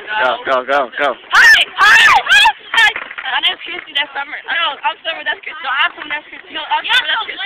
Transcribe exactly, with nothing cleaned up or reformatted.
Go, go, go, go. Hi! Hi! Hi! My name's Kristie, that's Summer. No, I'm Summer, that's Kristie. No, I'm Summer, that's Kristie. No, I'm Summer, that's Kristie.